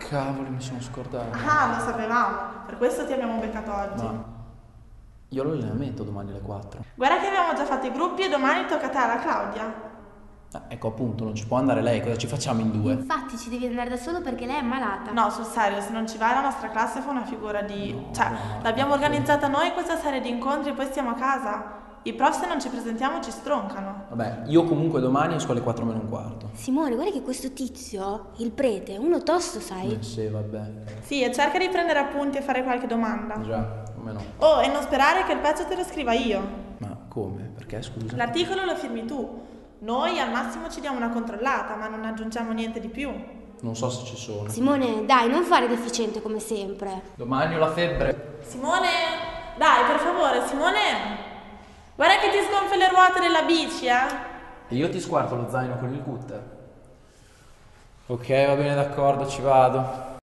Cavolo, mi sono scordato. Ah, lo sapevamo, per questo ti abbiamo beccato oggi. Ma io ho l'allenamento domani alle 4. Guarda che abbiamo già fatto i gruppi e domani tocca a te alla Claudia. Ecco appunto, non ci può andare lei, cosa ci facciamo in due? Infatti ci devi andare da solo perché lei è malata. No, sul serio, se non ci vai la nostra classe fa una figura di... No, cioè, no, l'abbiamo ok. organizzata noi questa serie di incontri e poi stiamo a casa. I prof se non ci presentiamo ci stroncano. Vabbè, io comunque domani esco alle 4 meno un quarto. Simone, guarda che questo tizio, il prete, è uno tosto, sai? Sì, vabbè. Sì, e cerca di prendere appunti e fare qualche domanda. Già, come no. Oh, e non sperare che il pezzo te lo scriva io. Ma come? Perché, scusa? L'articolo lo firmi tu. Noi al massimo ci diamo una controllata, ma non aggiungiamo niente di più. Non so se ci sono. Simone, dai, non fare deficiente come sempre. Domani ho la febbre. Simone, dai, per favore, Simone. Guarda che ti sgonfia le ruote della bici, E io ti squarto lo zaino con il cutter. Ok, va bene, d'accordo, ci vado.